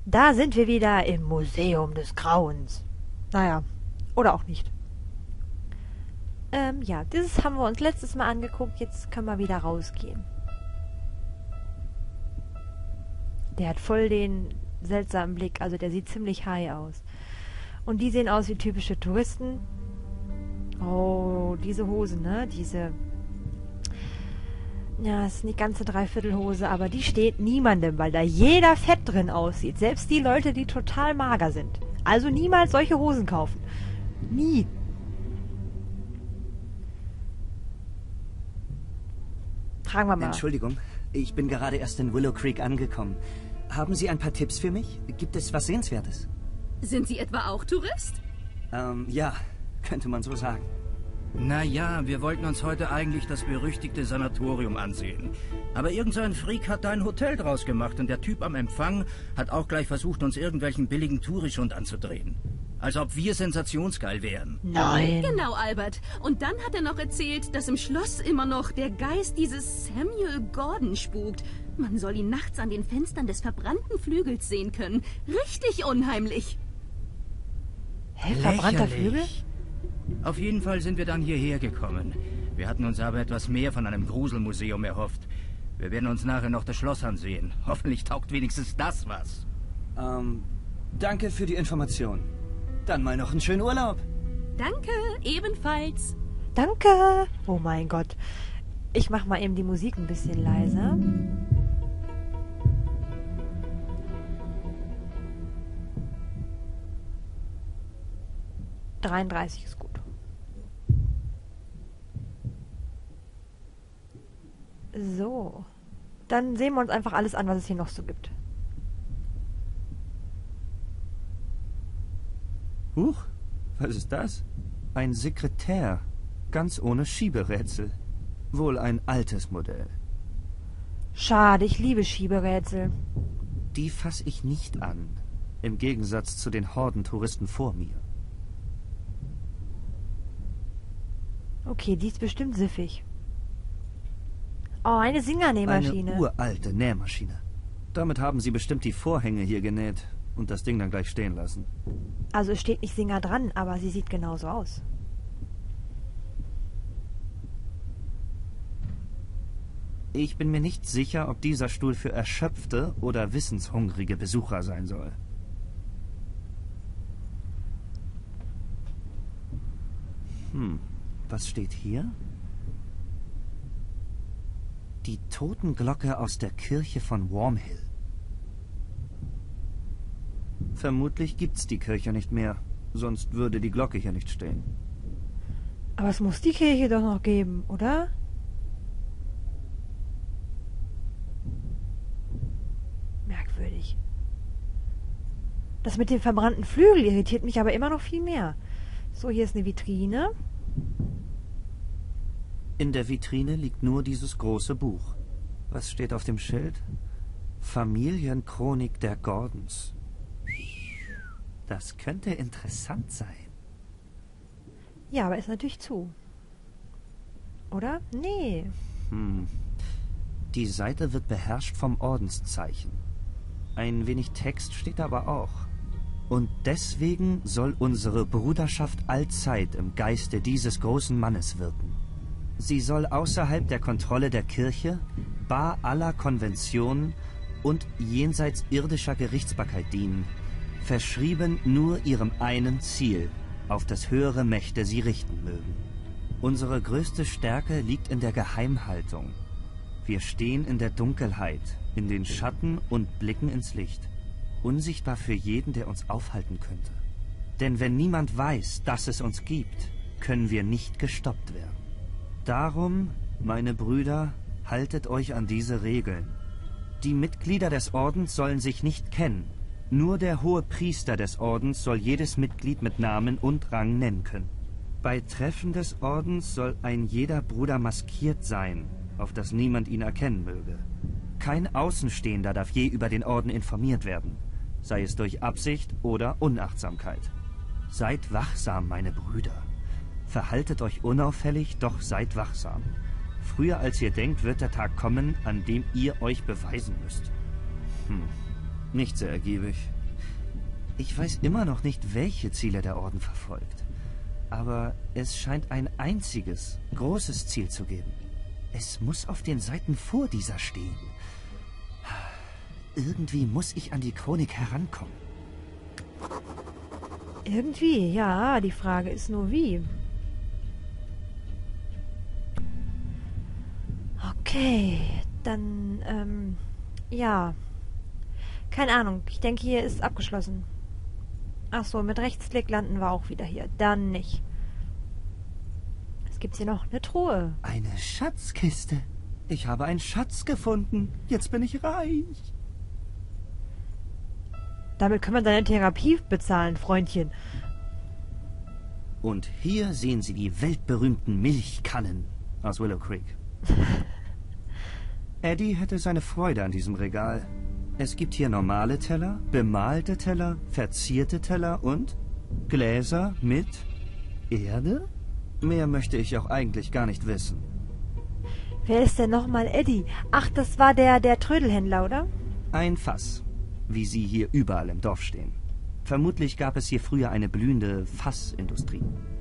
Da sind wir wieder im Museum des Grauens. Naja, oder auch nicht. Ja, dieses haben wir uns letztes Mal angeguckt. Jetzt können wir wieder rausgehen. Der hat voll den seltsamen Blick. Also der sieht ziemlich high aus. Und die sehen aus wie typische Touristen. Oh, diese Hosen, ne? Diese... Ja, ist nicht ganz eine Dreiviertelhose, aber die steht niemandem, weil da jeder fett drin aussieht. Selbst die Leute, die total mager sind. Also niemals solche Hosen kaufen. Nie. Fragen wir mal. Entschuldigung, ich bin gerade erst in Willow Creek angekommen. Haben Sie ein paar Tipps für mich? Gibt es was Sehenswertes? Sind Sie etwa auch Tourist? Ja, könnte man so sagen. Naja, wir wollten uns heute eigentlich das berüchtigte Sanatorium ansehen. Aber irgend so ein Freak hat da ein Hotel draus gemacht und der Typ am Empfang hat auch gleich versucht, uns irgendwelchen billigen Tourischund anzudrehen. Als ob wir sensationsgeil wären. Nein. Genau, Albert. Und dann hat er noch erzählt, dass im Schloss immer noch der Geist dieses Samuel Gordon spukt. Man soll ihn nachts an den Fenstern des verbrannten Flügels sehen können. Richtig unheimlich. Hä, verbrannter Flügel? Auf jeden Fall sind wir dann hierher gekommen. Wir hatten uns aber etwas mehr von einem Gruselmuseum erhofft. Wir werden uns nachher noch das Schloss ansehen. Hoffentlich taugt wenigstens das was. Danke für die Information. Dann mal noch einen schönen Urlaub. Danke, ebenfalls. Danke. Oh mein Gott. Ich mach mal eben die Musik ein bisschen leiser. ...33 ist gut. So. Dann sehen wir uns einfach alles an, was es hier noch so gibt. Huch, was ist das? Ein Sekretär, ganz ohne Schieberätsel. Wohl ein altes Modell. Schade, ich liebe Schieberätsel. Die fasse ich nicht an, im Gegensatz zu den Hordentouristen vor mir. Okay, die ist bestimmt siffig. Oh, eine Singer-Nähmaschine. Eine uralte Nähmaschine. Damit haben sie bestimmt die Vorhänge hier genäht und das Ding dann gleich stehen lassen. Also es steht nicht Singer dran, aber sie sieht genauso aus. Ich bin mir nicht sicher, ob dieser Stuhl für erschöpfte oder wissenshungrige Besucher sein soll. Was steht hier? Die Totenglocke aus der Kirche von Wormhill. Vermutlich gibt's die Kirche nicht mehr, sonst würde die Glocke hier nicht stehen. Aber es muss die Kirche doch noch geben, oder? Merkwürdig. Das mit dem verbrannten Flügel irritiert mich aber immer noch viel mehr. So, hier ist eine Vitrine. In der Vitrine liegt nur dieses große Buch. Was steht auf dem Schild? Familienchronik der Gordons. Das könnte interessant sein. Ja, aber ist natürlich zu. Oder? Nee. Die Seite wird beherrscht vom Ordenszeichen. Ein wenig Text steht aber auch. Und deswegen soll unsere Bruderschaft allzeit im Geiste dieses großen Mannes wirken. Sie soll außerhalb der Kontrolle der Kirche, bar aller Konventionen und jenseits irdischer Gerichtsbarkeit dienen, verschrieben nur ihrem einen Ziel, auf das höhere Mächte sie richten mögen. Unsere größte Stärke liegt in der Geheimhaltung. Wir stehen in der Dunkelheit, in den Schatten und blicken ins Licht. Unsichtbar für jeden, der uns aufhalten könnte. Denn wenn niemand weiß, dass es uns gibt, können wir nicht gestoppt werden. Darum, meine Brüder, haltet euch an diese Regeln. Die Mitglieder des Ordens sollen sich nicht kennen. Nur der hohe Priester des Ordens soll jedes Mitglied mit Namen und Rang nennen können. Bei Treffen des Ordens soll ein jeder Bruder maskiert sein, auf das niemand ihn erkennen möge. Kein Außenstehender darf je über den Orden informiert werden, sei es durch Absicht oder Unachtsamkeit. Seid wachsam, meine Brüder. Verhaltet euch unauffällig, doch seid wachsam. Früher als ihr denkt, wird der Tag kommen, an dem ihr euch beweisen müsst. Nicht sehr ergiebig. Ich weiß immer noch nicht, welche Ziele der Orden verfolgt. Aber es scheint ein einziges, großes Ziel zu geben. Es muss auf den Seiten vor dieser stehen. Irgendwie muss ich an die Chronik herankommen. Irgendwie, ja. Die Frage ist nur wie. Okay, dann, ja. Keine Ahnung. Ich denke, hier ist abgeschlossen. Ach so, mit Rechtsklick landen wir auch wieder hier. Dann nicht. Was gibt's hier noch? Eine Truhe. Eine Schatzkiste. Ich habe einen Schatz gefunden. Jetzt bin ich reich. Damit können wir deine Therapie bezahlen, Freundchen. Und hier sehen Sie die weltberühmten Milchkannen aus Willow Creek. Eddie hätte seine Freude an diesem Regal. Es gibt hier normale Teller, bemalte Teller, verzierte Teller und Gläser mit Erde? Mehr möchte ich auch eigentlich gar nicht wissen. Wer ist denn nochmal Eddie? Ach, das war der Trödelhändler, oder? Ein Fass, wie sie hier überall im Dorf stehen. Vermutlich gab es hier früher eine blühende Fassindustrie.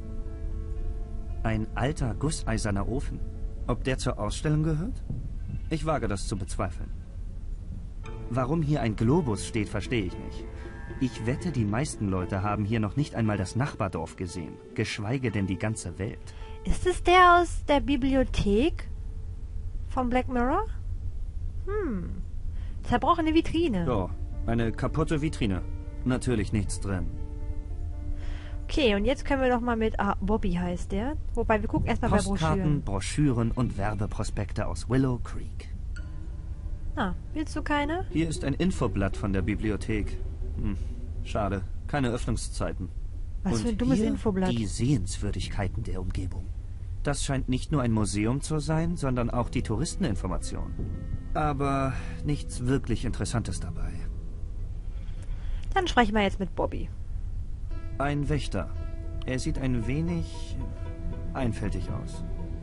Ein alter, gusseiserner Ofen. Ob der zur Ausstellung gehört? Ich wage das zu bezweifeln. Warum hier ein Globus steht, verstehe ich nicht. Ich wette, die meisten Leute haben hier noch nicht einmal das Nachbardorf gesehen, geschweige denn die ganze Welt. Ist es der aus der Bibliothek von Black Mirror? Zerbrochene Vitrine. Ja, eine kaputte Vitrine. Natürlich nichts drin. Okay, und jetzt können wir doch mal mit... Ah, Bobby heißt der. Wobei, wir gucken erstmal bei Postkarten, Broschüren. Broschüren und Werbeprospekte aus Willow Creek. Ah, willst du keine? Hier ist ein Infoblatt von der Bibliothek. Schade, keine Öffnungszeiten. Was für ein dummes hier Infoblatt. Die Sehenswürdigkeiten der Umgebung. Das scheint nicht nur ein Museum zu sein, sondern auch die Touristeninformation. Aber nichts wirklich Interessantes dabei. Dann sprechen wir jetzt mit Bobby. Ein Wächter. Er sieht ein wenig einfältig aus.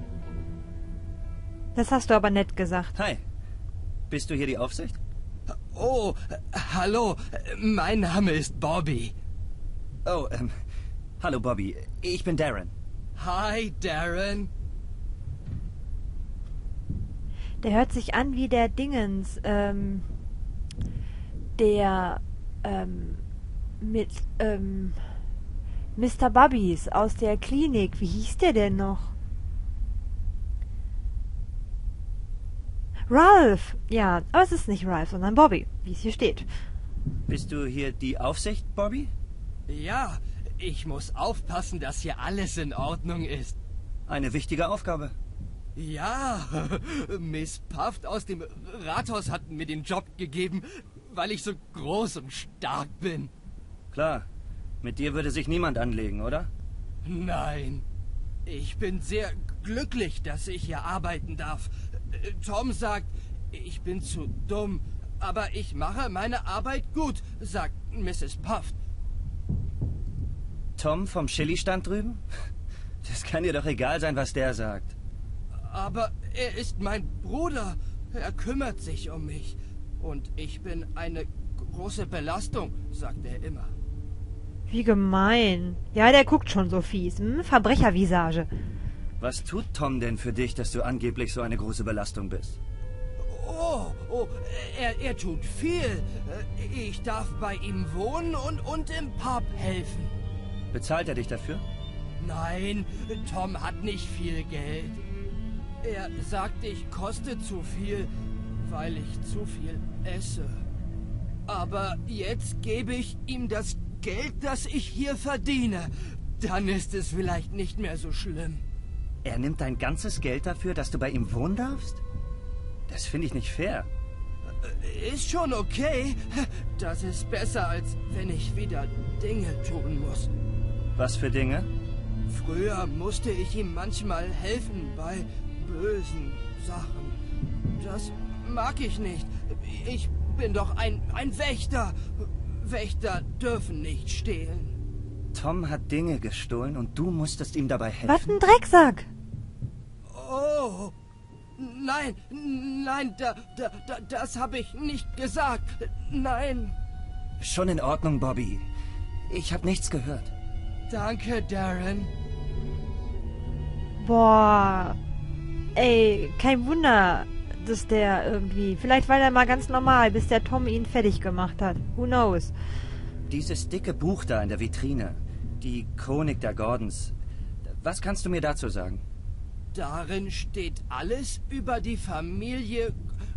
Das hast du aber nett gesagt. Hi. Bist du hier die Aufsicht? Oh, hallo. Mein Name ist Bobby. Oh, hallo Bobby. Ich bin Darren. Hi, Darren. Der hört sich an wie der Dingens, mit, Mr. Bubbies aus der Klinik. Wie hieß der denn noch? Ralph! Ja, aber es ist nicht Ralph, sondern Bobby, wie es hier steht. Bist du hier die Aufsicht, Bobby? Ja, ich muss aufpassen, dass hier alles in Ordnung ist. Eine wichtige Aufgabe. Ja, Miss Puft aus dem Rathaus hat mir den Job gegeben, weil ich so groß und stark bin. Klar. Mit dir würde sich niemand anlegen, oder? Nein. Ich bin sehr glücklich, dass ich hier arbeiten darf. Tom sagt, ich bin zu dumm, aber ich mache meine Arbeit gut, sagt Mrs. Puft. Tom vom Chili-Stand drüben? Das kann dir doch egal sein, was der sagt. Aber er ist mein Bruder. Er kümmert sich um mich. Und ich bin eine große Belastung, sagt er immer. Wie gemein. Ja, der guckt schon so fies. Verbrechervisage. Was tut Tom denn für dich, dass du angeblich so eine große Belastung bist? Oh, er tut viel. Ich darf bei ihm wohnen und im Pub helfen. Bezahlt er dich dafür? Nein, Tom hat nicht viel Geld. Er sagt, ich koste zu viel, weil ich zu viel esse. Aber jetzt gebe ich ihm das Geld, das ich hier verdiene. Dann ist es vielleicht nicht mehr so schlimm. Er nimmt dein ganzes Geld dafür, dass du bei ihm wohnen darfst? Das finde ich nicht fair. Ist schon okay. Das ist besser, als wenn ich wieder Dinge tun muss. Was für Dinge? Früher musste ich ihm manchmal helfen bei bösen Sachen. Das mag ich nicht. Ich bin doch ein Wächter. Wächter dürfen nicht stehlen. Tom hat Dinge gestohlen und du musstest ihm dabei helfen? Was ein Drecksack! Oh, nein, das habe ich nicht gesagt. Nein. Schon in Ordnung, Bobby. Ich habe nichts gehört. Danke, Darren. Boah. Ey, kein Wunder, dass der irgendwie... Vielleicht war der mal ganz normal, bis der Tom ihn fertig gemacht hat. Who knows? Dieses dicke Buch da in der Vitrine. Die Chronik der Gordons. Was kannst du mir dazu sagen? Darin steht alles über die Familie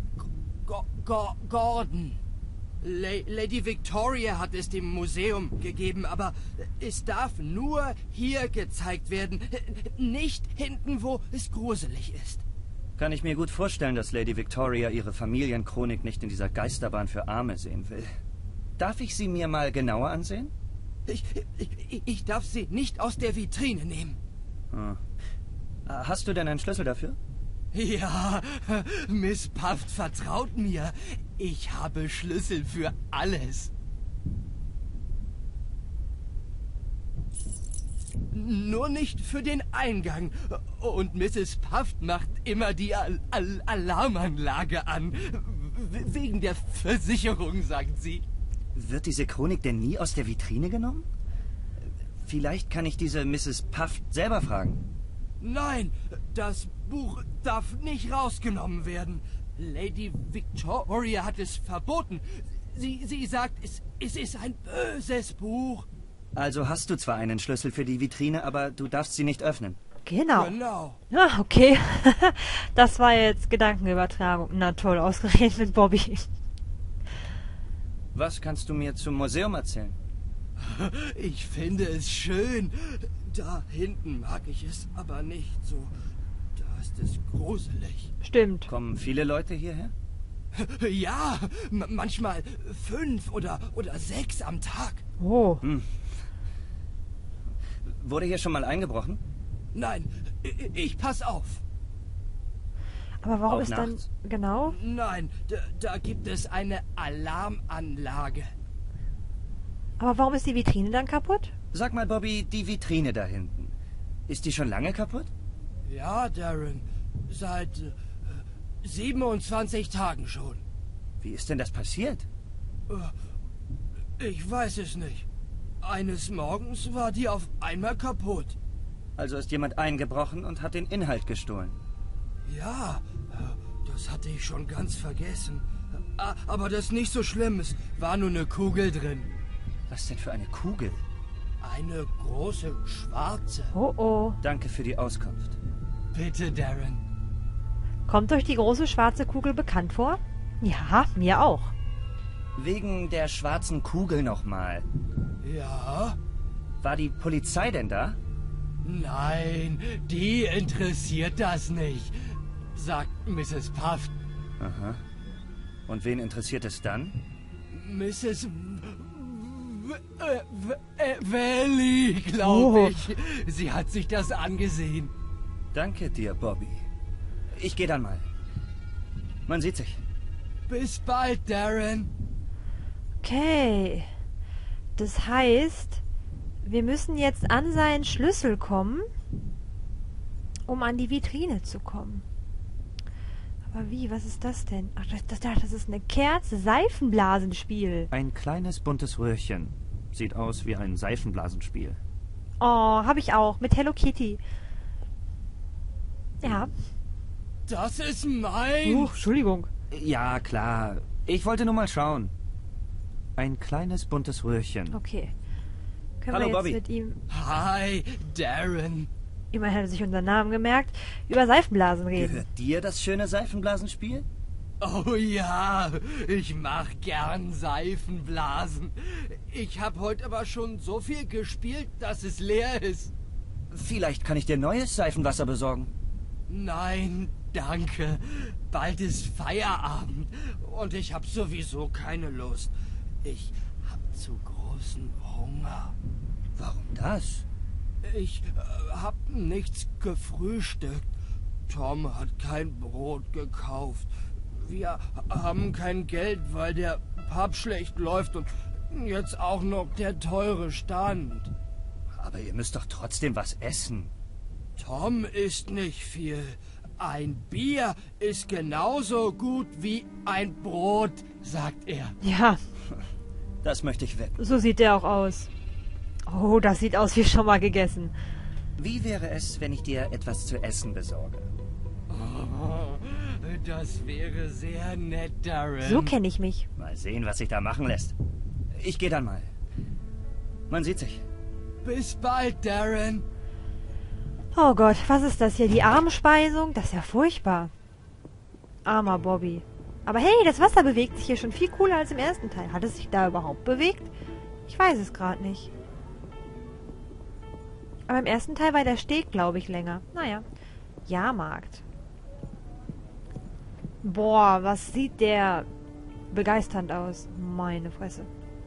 Gordon. Lady Victoria hat es dem Museum gegeben, aber es darf nur hier gezeigt werden, nicht hinten, wo es gruselig ist. Kann ich mir gut vorstellen, dass Lady Victoria ihre Familienchronik nicht in dieser Geisterbahn für Arme sehen will. Darf ich sie mir mal genauer ansehen? Ich darf sie nicht aus der Vitrine nehmen. Hm. Hast du denn einen Schlüssel dafür? Ja, Miss Puft vertraut mir. Ich habe Schlüssel für alles. Nur nicht für den Eingang. Und Mrs. Puft macht immer die Alarmanlage an. Wegen der Versicherung, sagt sie. Wird diese Chronik denn nie aus der Vitrine genommen? Vielleicht kann ich diese Mrs. Puft selber fragen. Nein, das Buch darf nicht rausgenommen werden. Lady Victoria hat es verboten. Sie sagt, es ist ein böses Buch. Also hast du zwar einen Schlüssel für die Vitrine, aber du darfst sie nicht öffnen. Genau. Ah, okay. Das war jetzt Gedankenübertragung. Na toll, ausgerechnet mit Bobby. Was kannst du mir zum Museum erzählen? Ich finde es schön. Da hinten mag ich es aber nicht so. Da ist es gruselig. Stimmt. Kommen viele Leute hierher? Ja, manchmal 5 oder 6 am Tag. Oh. Hm. Wurde hier schon mal eingebrochen? Nein, ich pass auf. Aber warum Auch ist dann... nachts? Genau? Nein, da gibt es eine Alarmanlage. Aber warum ist die Vitrine dann kaputt? Sag mal, Bobby, die Vitrine da hinten. Ist die schon lange kaputt? Ja, Darren. Seit 27 Tagen schon. Wie ist denn das passiert? Ich weiß es nicht. Eines Morgens war die auf einmal kaputt. Also ist jemand eingebrochen und hat den Inhalt gestohlen. Ja, das hatte ich schon ganz vergessen. Aber das ist nicht so schlimm. Es war nur eine Kugel drin. Was denn für eine Kugel? Eine große schwarze. Oh oh. Danke für die Auskunft. Bitte, Darren. Kommt euch die große schwarze Kugel bekannt vor? Ja, mir auch. Wegen der schwarzen Kugel nochmal. Ja? War die Polizei denn da? Nein, die interessiert das nicht, sagt Mrs. Puft. Aha. Und wen interessiert es dann? Mrs. Valley, glaube ich. Sie hat sich das angesehen. Danke dir, Bobby. Ich gehe dann mal. Man sieht sich. Bis bald, Darren. Okay. Das heißt, wir müssen jetzt an seinen Schlüssel kommen, um an die Vitrine zu kommen. Aber wie? Was ist das denn? Ach, das ist eine Kerze. Seifenblasenspiel. Ein kleines buntes Röhrchen. Sieht aus wie ein Seifenblasenspiel. Oh, habe ich auch. Mit Hello Kitty. Ja. Das ist mein... Entschuldigung. Ja, klar. Ich wollte nur mal schauen. Ein kleines buntes Röhrchen. Okay. Können Hallo, wir jetzt Bobby. mit ihm, Hi, Darren. immerhin hat er sich unseren Namen gemerkt, über Seifenblasen reden? Gehört dir das schöne Seifenblasenspiel? Oh ja, ich mach gern Seifenblasen. Ich habe heute aber schon so viel gespielt, dass es leer ist. Vielleicht kann ich dir neues Seifenwasser besorgen. Nein, danke. Bald ist Feierabend und ich habe sowieso keine Lust. Ich hab zu großen Hunger. Warum das? Ich hab nichts gefrühstückt. Tom hat kein Brot gekauft. Wir haben kein Geld, weil der Pub schlecht läuft und jetzt auch noch der teure Stand. Aber ihr müsst doch trotzdem was essen. Tom isst nicht viel. Ein Bier ist genauso gut wie ein Brot, sagt er. Ja, Das möchte ich wetten. so sieht der auch aus. Oh, das sieht aus wie schon mal gegessen. Wie wäre es, wenn ich dir etwas zu essen besorge? Oh, das wäre sehr nett, Darren. So kenne ich mich. Mal sehen, was sich da machen lässt. Ich gehe dann mal. Man sieht sich. Bis bald, Darren. Oh Gott, was ist das hier? Die Armspeisung? Das ist ja furchtbar. Armer Bobby. Aber hey, das Wasser bewegt sich hier schon viel cooler als im ersten Teil. Hat es sich da überhaupt bewegt? Ich weiß es gerade nicht. Aber im ersten Teil war der Steg, glaube ich, länger. Naja. Jahrmarkt. Boah, was sieht der begeisternd aus. Meine Fresse.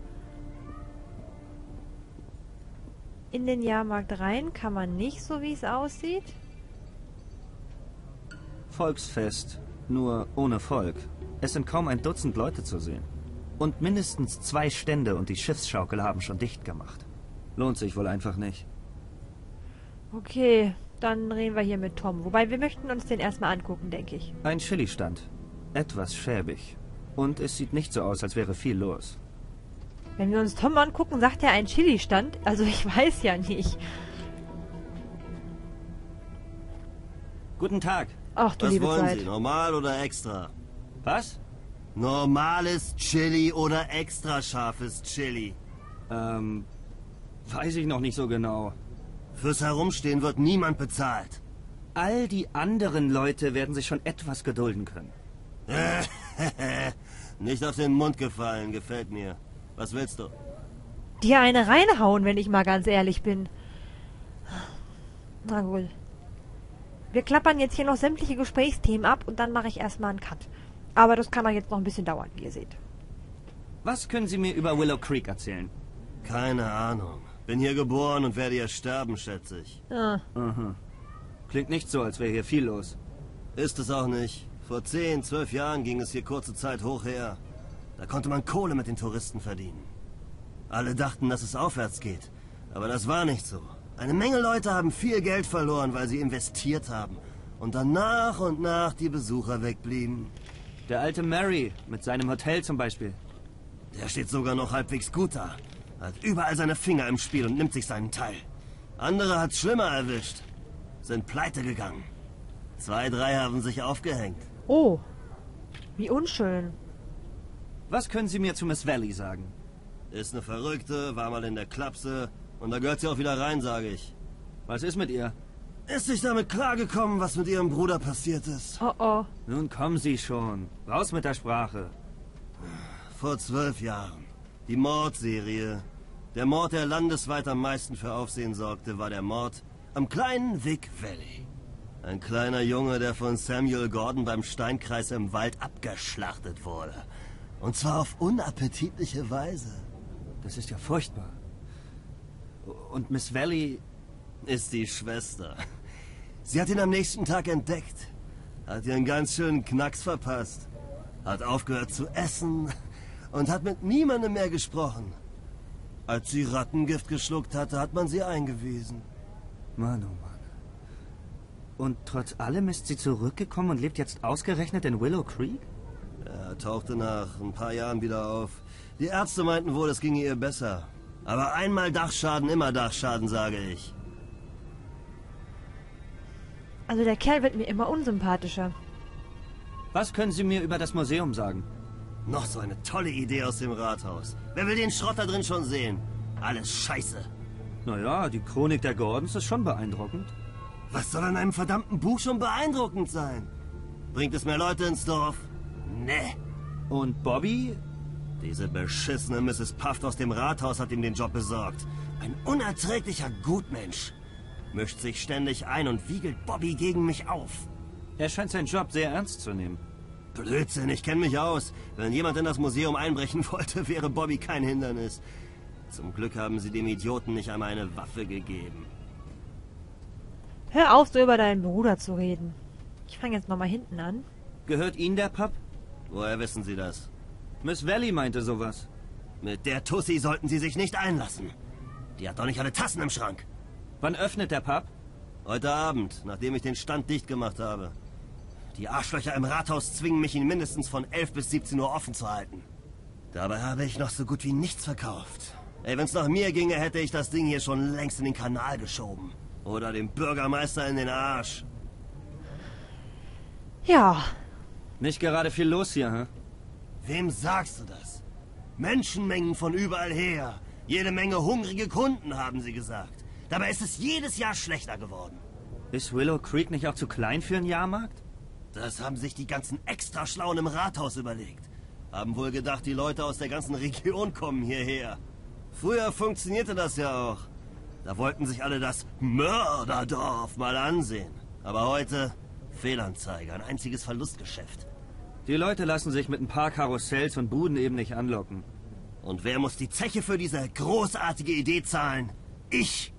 In den Jahrmarkt rein kann man nicht, so wie es aussieht. Volksfest, nur ohne Volk. Es sind kaum ein Dutzend Leute zu sehen. Und mindestens 2 Stände und die Schiffsschaukel haben schon dicht gemacht. Lohnt sich wohl einfach nicht. Okay, dann reden wir hier mit Tom. Wobei, wir möchten uns den erstmal angucken, denke ich. Ein Chili-Stand. Etwas schäbig. Und es sieht nicht so aus, als wäre viel los. Wenn wir uns Tom angucken, sagt er ein Chili-Stand. Also ich weiß ja nicht. Guten Tag. Ach du Was liebe wollen Zeit. Sie, normal oder extra? Was? Normales Chili oder extra scharfes Chili? Weiß ich noch nicht so genau. Fürs Herumstehen wird niemand bezahlt. All die anderen Leute werden sich schon etwas gedulden können. Nicht auf den Mund gefallen, gefällt mir. Was willst du? Dir eine reinhauen, wenn ich mal ganz ehrlich bin. Na gut. Wir klappern jetzt hier noch sämtliche Gesprächsthemen ab und dann mache ich erstmal einen Cut. Aber das kann doch jetzt noch ein bisschen dauern, wie ihr seht. Was können Sie mir über Willow Creek erzählen? Keine Ahnung. Bin hier geboren und werde hier sterben, schätze ich. Ah, Aha. Klingt nicht so, als wäre hier viel los. Ist es auch nicht. Vor 10, 12 Jahren ging es hier kurze Zeit hoch her. Da konnte man Kohle mit den Touristen verdienen. Alle dachten, dass es aufwärts geht. Aber das war nicht so. Eine Menge Leute haben viel Geld verloren, weil sie investiert haben. Und dann nach und nach die Besucher wegblieben. Der alte Mary mit seinem Hotel zum Beispiel. Der steht sogar noch halbwegs gut da. Hat überall seine Finger im Spiel und nimmt sich seinen Teil. Andere hat's schlimmer erwischt. Sind pleite gegangen. 2, 3 haben sich aufgehängt. oh, wie unschön. Was können Sie mir zu Miss Valley sagen? Ist eine Verrückte, war mal in der Klapse. Und da gehört sie auch wieder rein, sage ich. Was ist mit ihr? Ist sich damit klargekommen, was mit ihrem Bruder passiert ist? Oh oh. Nun kommen Sie schon. Raus mit der Sprache. Vor 12 Jahren. Die Mordserie. Der Mord, der landesweit am meisten für Aufsehen sorgte, war der Mord am kleinen Vic Valley. Ein kleiner Junge, der von Samuel Gordon beim Steinkreis im Wald abgeschlachtet wurde. Und zwar auf unappetitliche Weise. Das ist ja furchtbar. Und Miss Valley... Ist die Schwester. Sie hat ihn am nächsten Tag entdeckt. Hat ihr einen ganz schönen Knacks verpasst. Hat aufgehört zu essen und hat mit niemandem mehr gesprochen. Als sie Rattengift geschluckt hatte, hat man sie eingewiesen. Mann, oh Mann. Und trotz allem ist sie zurückgekommen und lebt jetzt ausgerechnet in Willow Creek? Er tauchte nach ein paar Jahren wieder auf. Die Ärzte meinten wohl, es ginge ihr besser. Aber einmal Dachschaden, immer Dachschaden, sage ich. Also der Kerl wird mir immer unsympathischer. Was können Sie mir über das Museum sagen? Noch so eine tolle Idee aus dem Rathaus. Wer will den Schrott da drin schon sehen? Alles Scheiße. Naja, die Chronik der Gordons ist schon beeindruckend. Was soll an einem verdammten Buch schon beeindruckend sein? Bringt es mehr Leute ins Dorf? Nee. Und Bobby? Diese beschissene Mrs. Puft aus dem Rathaus hat ihm den Job besorgt. Ein unerträglicher Gutmensch. Mischt sich ständig ein und wiegelt Bobby gegen mich auf. Er scheint seinen Job sehr ernst zu nehmen. Blödsinn, ich kenne mich aus. Wenn jemand in das Museum einbrechen wollte, wäre Bobby kein Hindernis. Zum Glück haben sie dem Idioten nicht einmal eine Waffe gegeben. Hör auf, so über deinen Bruder zu reden. Ich fange jetzt nochmal hinten an. Gehört Ihnen der Pub? Woher wissen Sie das? Miss Valley meinte sowas. Mit der Tussi sollten Sie sich nicht einlassen. Die hat doch nicht alle Tassen im Schrank. Wann öffnet der Pub? Heute Abend, nachdem ich den Stand dicht gemacht habe. Die Arschlöcher im Rathaus zwingen mich, ihn mindestens von 11 bis 17 Uhr offen zu halten. Dabei habe ich noch so gut wie nichts verkauft. Ey, wenn's nach mir ginge, hätte ich das Ding hier schon längst in den Kanal geschoben. Oder dem Bürgermeister in den Arsch. Ja. Nicht gerade viel los hier, hä? Wem sagst du das? Menschenmengen von überall her. Jede Menge hungrige Kunden, haben sie gesagt. Dabei ist es jedes Jahr schlechter geworden. Ist Willow Creek nicht auch zu klein für einen Jahrmarkt? Das haben sich die ganzen Extraschlauen im Rathaus überlegt. Haben wohl gedacht, die Leute aus der ganzen Region kommen hierher. Früher funktionierte das ja auch. Da wollten sich alle das Mörderdorf mal ansehen. Aber heute Fehlanzeige, ein einziges Verlustgeschäft. Die Leute lassen sich mit ein paar Karussells und Buden eben nicht anlocken. Und wer muss die Zeche für diese großartige Idee zahlen? Ich!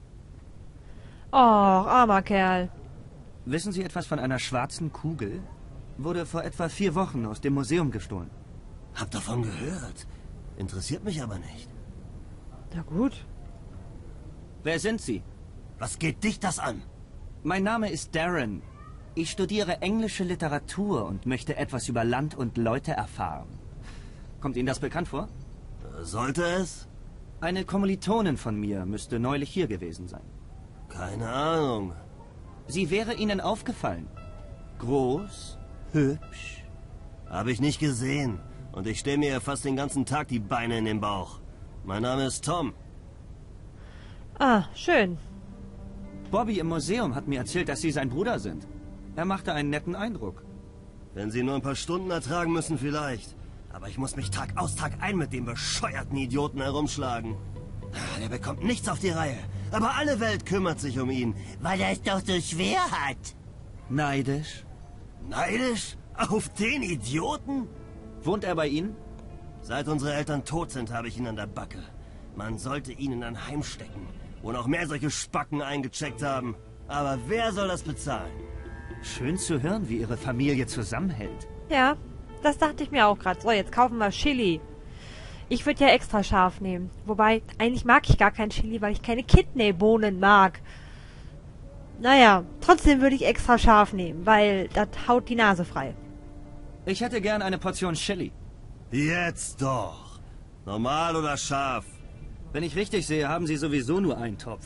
Och, armer Kerl. Wissen Sie etwas von einer schwarzen Kugel? Wurde vor etwa 4 Wochen aus dem Museum gestohlen. Hab davon gehört. Interessiert mich aber nicht. Na gut. Wer sind Sie? Was geht dich das an? Mein Name ist Darren. Ich studiere englische Literatur und möchte etwas über Land und Leute erfahren. Kommt Ihnen das bekannt vor? Sollte es? Eine Kommilitonin von mir müsste neulich hier gewesen sein. Keine Ahnung. Sie wäre Ihnen aufgefallen. Groß, hübsch. Habe ich nicht gesehen. Und ich stehe mir fast den ganzen Tag die Beine in den Bauch. Mein Name ist Tom. Ah, schön. Bobby im Museum hat mir erzählt, dass Sie sein Bruder sind. Er machte einen netten Eindruck. Wenn Sie nur ein paar Stunden ertragen müssen, vielleicht. Aber ich muss mich Tag aus, Tag ein mit dem bescheuerten Idioten herumschlagen. Der bekommt nichts auf die Reihe. Aber alle Welt kümmert sich um ihn, weil er es doch so schwer hat. Neidisch? Neidisch? Auf den Idioten? Wohnt er bei Ihnen? Seit unsere Eltern tot sind, habe ich ihn an der Backe. Man sollte ihn in ein Heim stecken, wo noch mehr solche Spacken eingecheckt haben. Aber wer soll das bezahlen? Schön zu hören, wie Ihre Familie zusammenhält. Ja, das dachte ich mir auch gerade. So, jetzt kaufen wir Chili. Ich würde ja extra scharf nehmen. Wobei, eigentlich mag ich gar kein Chili, weil ich keine Kidneybohnen mag. Naja, trotzdem würde ich extra scharf nehmen, weil das haut die Nase frei. Ich hätte gern eine Portion Chili. Jetzt doch. Normal oder scharf? Wenn ich richtig sehe, haben Sie sowieso nur einen Topf.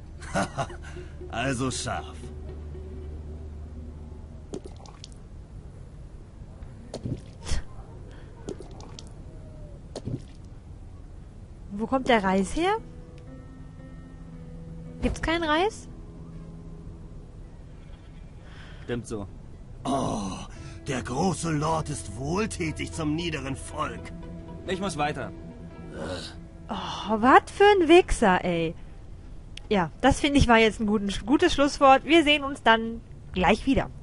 Also scharf. Wo kommt der Reis her? Gibt's keinen Reis? Stimmt so. Oh, der große Lord ist wohltätig zum niederen Volk. Ich muss weiter. Oh, was für ein Wichser, ey. Ja, das finde ich war jetzt ein gutes Schlusswort. Wir sehen uns dann gleich wieder.